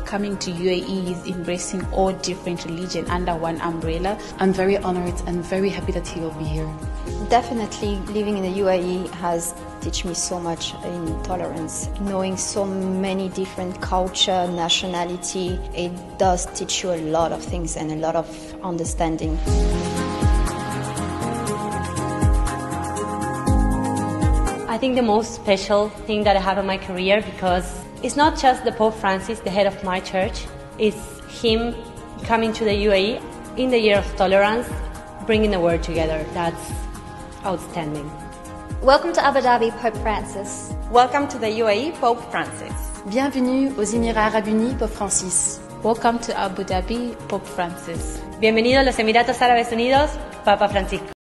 coming to UAE is embracing all different religions under one umbrella. I'm very honored and very happy that he will be here. Definitely living in the UAE has taught me so much in tolerance. Knowing so many different culture, nationality, it does teach you a lot of things and a lot of understanding. I think the most special thing that I have in my career, because it's not just the Pope Francis, the head of my church, it's him coming to the UAE in the year of tolerance, bringing the world together. That's outstanding. Welcome to Abu Dhabi, Pope Francis. Welcome to the UAE, Pope Francis. Bienvenue aux Émirats Arabes Unis, Pope Francis. Welcome to Abu Dhabi, Pope Francis. Bienvenido a los Emiratos Árabes Unidos, Papa Francisco.